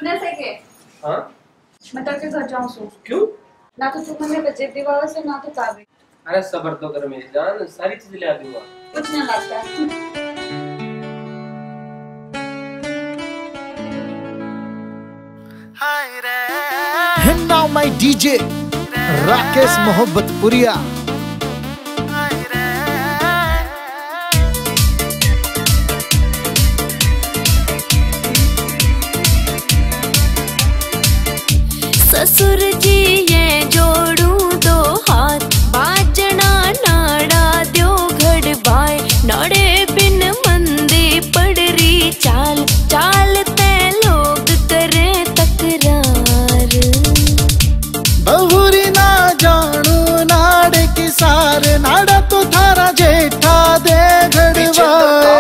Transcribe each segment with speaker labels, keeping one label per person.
Speaker 1: नसे के
Speaker 2: हाँ
Speaker 1: मैं तेरे के घर जाऊँ सो
Speaker 2: क्यों?
Speaker 1: ना तो तू मुझे बजे दीवार से ना तो चाबी।
Speaker 2: अरे सबर तो कर मेरी जान, सारी चीजें ले आ दूंगा।
Speaker 1: कुछ नहीं लगता।
Speaker 3: And now my DJ Rakesh मोहब्बतपुरिया।
Speaker 4: ससुर जी ये जोड़ू दो हाथ, बाजना नाड़ा द्यो घड़बाए, नाड़े बिन मंदी पड़री चाल, चालते लोग करे तकरार।
Speaker 3: बहुरी ना जानू नाड़े की सार, नाड़ा तो थारा जेठा दे घड़वाए।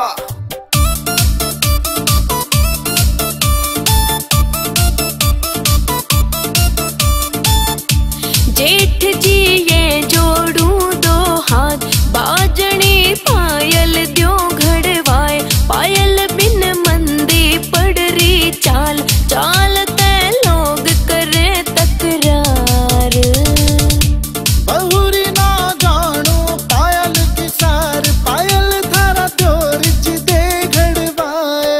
Speaker 4: जेठ जी ये जोड़ू दो हाथ, बाजनी पायल द्यो घड़वाए, पायल बिन मंदी पड़री चाल, चालते लोग करे तकरार।
Speaker 3: बहुरी ना जानू पायल की सार, पायल थारा त्यो रिच दे घड़वाए।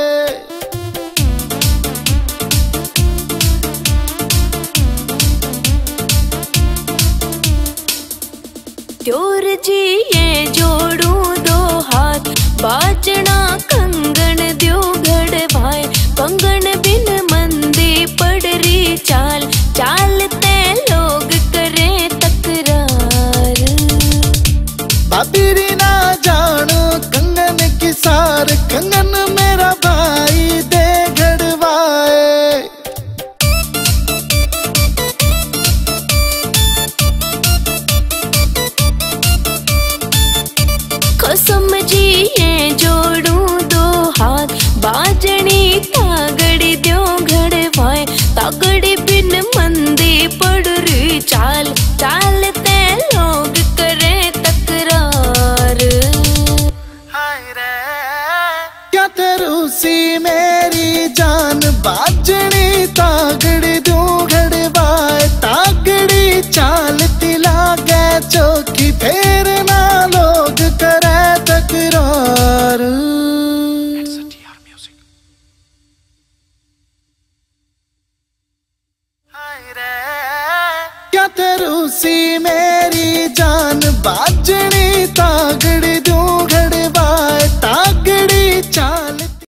Speaker 4: त्योर जी ये जोड़ू दो हाथ, बाजना कंगन द्यो घड़वाए, कंगन बिन मंदी पड़री चाल, चालते लोग करे तकरार।
Speaker 3: बाबीरी ना जानू कंगन की सार, कंगन मेरा भाई दे घड़वाए।
Speaker 4: कसम जी ये जोड़ू दो हाथ, बाजनी तागड़ी द्यो घड़वाए, तागड़ी बिन मंदी पड़री चाल, चालते लोग करे तकरार।
Speaker 3: क्या तेरूसी मेरी जान, बाजनी तागड़ी दो घड़वाए, तागड़ी चाल तिला के चौकी, फेर ना लोग करे तकरार। क्या तेरूसी मेरी जान, बाजनी ता